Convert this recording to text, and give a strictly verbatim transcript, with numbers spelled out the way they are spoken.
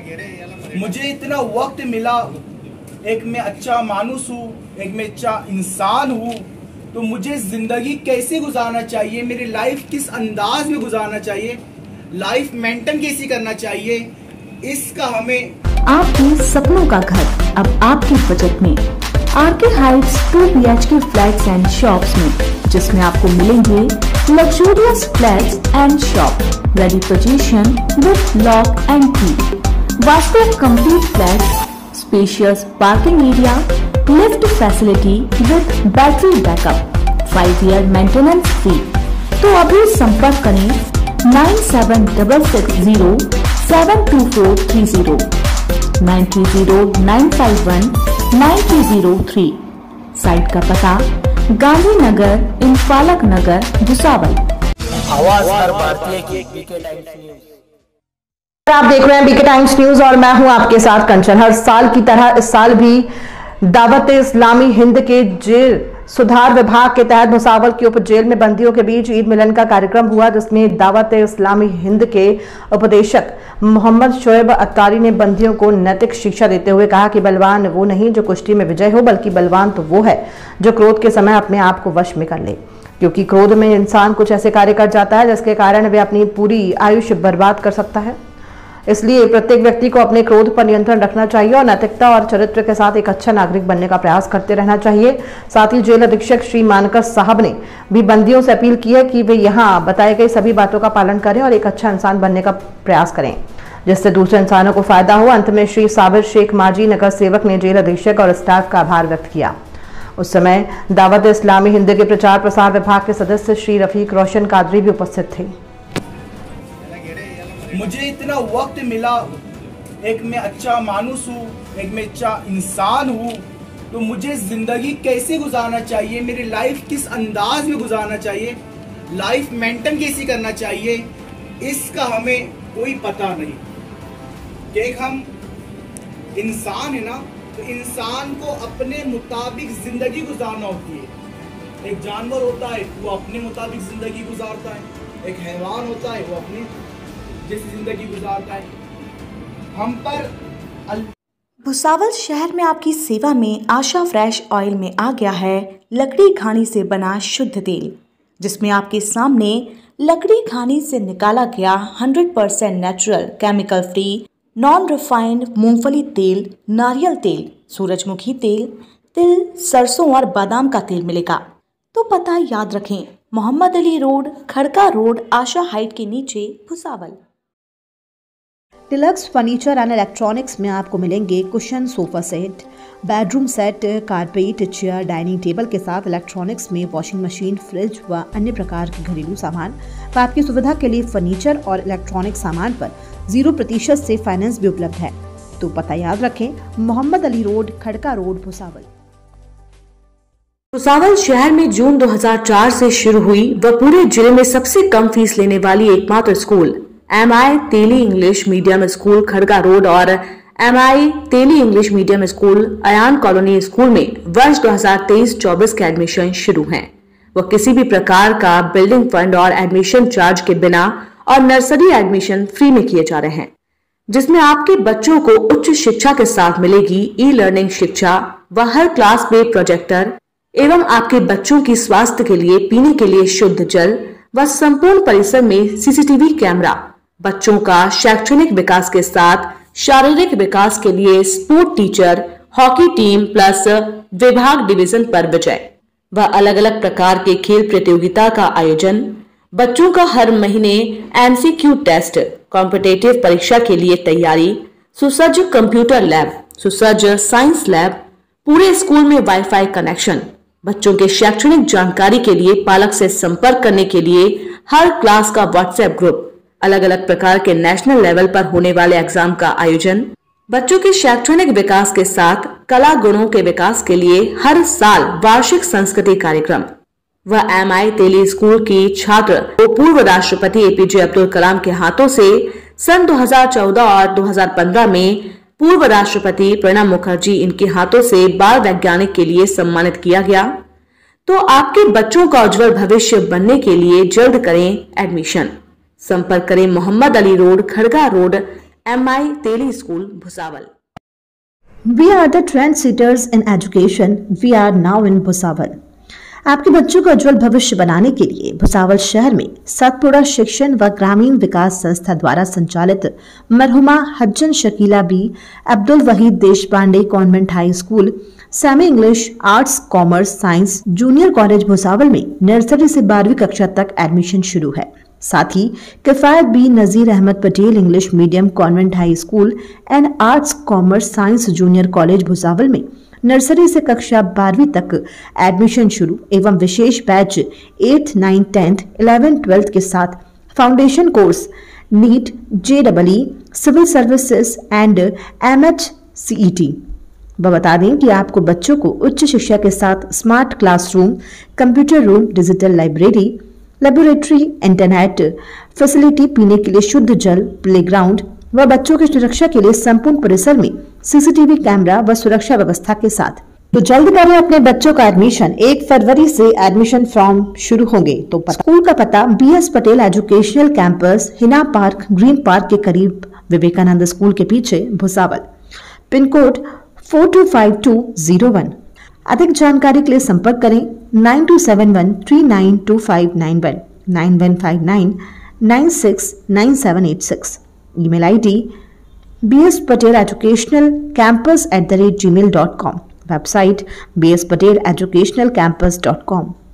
मुझे इतना वक्त मिला, एक मैं अच्छा मानुस हूँ, एक मैं अच्छा इंसान हूँ, तो मुझे जिंदगी कैसे गुजारना चाहिए, मेरी लाइफ किस अंदाज में गुजारना चाहिए, लाइफ मेंटेन कैसे करना चाहिए, इसका हमें आपके सपनों का घर अब आपके बजट में। RK Heights two B H K flats and shops में, जिसमें आपको मिलेंगे luxurious flats and shop ready possession with lock and key, vastu complete flats, spacious parking area, lift facility with battery backup, five year maintenance free. तो अभी संपर्क करें nine seven double six zero seven two four three zero, nine three zero nine five one nine three zero three. Site का पता गांधीनगर इन फालक नगर भुसावल। आवाज हर भारतीय की BK times news. आप देख रहे हैं बीके टाइम्स न्यूज और मैं हूं आपके साथ कंचन। हर साल की तरह इस साल भी दावत इस्लामी हिंद के जेल सुधार विभाग के तहत भुसावल की उप जेल में बंदियों के बीच ईद मिलन का कार्यक्रम हुआ, जिसमें दावत इस्लामी हिंद के उपदेशक मोहम्मद शोएब अत्तारी ने बंदियों को नैतिक शिक्षा देते हुए कहा कि बलवान वो नहीं जो कुश्ती में विजय हो, बल्कि बलवान तो वो है जो क्रोध के समय अपने आप को वश में कर ले, क्योंकि क्रोध में इंसान कुछ ऐसे कार्य कर जाता है जिसके कारण वे अपनी पूरी आयुष्य बर्बाद कर सकता है। इसलिए प्रत्येक व्यक्ति को अपने क्रोध पर नियंत्रण रखना चाहिए और नैतिकता और चरित्र के साथ एक अच्छा नागरिक बनने का प्रयास करते रहना चाहिए। साथ ही जेल अधीक्षक श्री मानकर साहब ने भी बंदियों से अपील की है कि वे यहाँ बताए गए सभी बातों का पालन करें और एक अच्छा इंसान बनने का प्रयास करें, जिससे दूसरे इंसानों को फायदा हो। अंत में श्री साबिर शेख माजी नगर सेवक ने जेल अधीक्षक और स्टाफ का आभार व्यक्त किया। उस समय दावत इस्लामी हिंद के प्रचार प्रसार विभाग के सदस्य श्री रफीक रोशन कादरी भी उपस्थित थे। मुझे इतना वक्त मिला, एक मैं अच्छा मानुस हूँ, एक मैं अच्छा इंसान हूँ, तो मुझे जिंदगी कैसे गुजारना चाहिए, मेरी लाइफ किस अंदाज में गुजारना चाहिए, लाइफ मेंटेन कैसे करना चाहिए, इसका हमें कोई पता नहीं। कि एक हम इंसान है ना, तो इंसान को अपने मुताबिक जिंदगी गुजारना होती है। एक जानवर होता है वो अपने मुताबिक जिंदगी गुजारता है, एक हैवान होता है वो अपनी जैसी जिंदगी गुजारता है। हम पर अल... भुसावल शहर में आपकी सेवा में आशा फ्रेश ऑयल में आ गया है लकड़ी घानी से बना शुद्ध तेल, जिसमें आपके सामने लकड़ी घानी से निकाला गया hundred percent natural chemical free non refined मूंगफली तेल, नारियल तेल, सूरजमुखी तेल, तिल, सरसों और बादाम का तेल मिलेगा। तो पता याद रखें, Mohammed Ali road, Khadka road, Asha height के नीचे Bhusawal. Deluxe furniture and electronics में आपको मिलेंगे cushion, sofa set, bedroom set, carpet, chair, dining table के साथ इलेक्ट्रॉनिक्स में वॉशिंग मशीन, फ्रिज व अन्य प्रकार के घरेलू सामान व आपकी सुविधा के लिए फर्नीचर और इलेक्ट्रॉनिक सामान पर जीरो प्रतिशत से फाइनेंस भी उपलब्ध है। तो पता याद रखें, मोहम्मद अली रोड, खड़का रोड, भुसावल। भुसावल शहर में जून दो हज़ार चार से शुरू हुई व पूरे जिले में सबसे कम फीस लेने वाली एकमात्र school M I Teli English medium school Khadka road और M I Teli English medium school Ayan colony school में वर्ष दो हज़ार तेईस चौबीस के एडमिशन शुरू हैं। वह किसी भी प्रकार का बिल्डिंग फंड और एडमिशन चार्ज के बिना और नर्सरी एडमिशन फ्री में किए जा रहे हैं, जिसमें आपके बच्चों को उच्च शिक्षा के साथ मिलेगी ई लर्निंग शिक्षा व हर क्लास में प्रोजेक्टर एवं आपके बच्चों की स्वास्थ्य के लिए पीने के लिए शुद्ध जल व संपूर्ण परिसर में C C T V camera. बच्चों का शैक्षणिक विकास के साथ शारीरिक विकास के लिए sport teacher, hockey team plus विभाग डिवीजन पर विजय व अलग अलग प्रकार के खेल प्रतियोगिता का आयोजन। बच्चों का हर महीने M C Q test, competitive परीक्षा के लिए तैयारी, सुसज्ज कंप्यूटर लैब, सुसज्ज साइंस लैब, पूरे स्कूल में वाईफाई कनेक्शन। बच्चों के शैक्षणिक जानकारी के लिए पालक से संपर्क करने के लिए हर क्लास का व्हाट्सएप ग्रुप, अलग अलग प्रकार के नेशनल लेवल पर होने वाले एग्जाम का आयोजन। बच्चों के शैक्षणिक विकास के साथ कला गुणों के विकास के लिए हर साल वार्षिक संस्कृति कार्यक्रम। वह एम आई तेली स्कूल की छात्र वो पूर्व राष्ट्रपति ए पी जे अब्दुल कलाम के हाथों से सन दो हज़ार चौदह और दो हज़ार पंद्रह में पूर्व राष्ट्रपति प्रणब मुखर्जी इनके हाथों से बाल वैज्ञानिक के लिए सम्मानित किया गया। तो आपके बच्चों का उज्जवल भविष्य बनने के लिए जल्द करें एडमिशन। संपर्क करें Mohammed Ali road, Khadka road, M I Teli school Bhusawal. We are the trendsetters in education. We are now in Bhusawal. आपके बच्चों का उज्जवल भविष्य बनाने के लिए भुसावल शहर में सतपुड़ा शिक्षण व ग्रामीण विकास संस्था द्वारा संचालित मरहुमा हज्जन Shakila Bi Abdul Wahid Deshpande convent high school semi English arts commerce science junior college Bhusawal में नर्सरी से बारहवीं कक्षा तक एडमिशन शुरू है। साथ ही Kifayat Bi Nazir Ahmed Patel English medium convent high school and arts commerce science junior college Bhusawal में नर्सरी से कक्षा बारहवीं तक एडमिशन शुरू एवं विशेष batch eight nine tenth eleven twelfth के साथ foundation course NEET J double E civil services and M H C E T. बता दें कि आपको बच्चों को उच्च शिक्षा के साथ smart classroom, computer room, digital library, laboratory, internet facility, पीने के लिए शुद्ध जल, प्लेग्राउंड व बच्चों की सुरक्षा के लिए संपूर्ण परिसर में सीसीटीवी कैमरा व सुरक्षा व्यवस्था के साथ। तो जल्द करें अपने बच्चों का एडमिशन। एक फरवरी से एडमिशन फॉर्म शुरू होंगे। तो स्कूल का पता B S Patel educational campus, Hina park, green park के करीब, विवेकानंद स्कूल के पीछे, Bhusawal. Pin code four two five two zero one. अधिक जानकारी के लिए संपर्क करें nine two seven one three nine two five nine one, nine one five nine nine six nine seven eight six. Email I D B S Patel educational campus at the rate Gmail dot com. Website B S Patel educational campus dot com.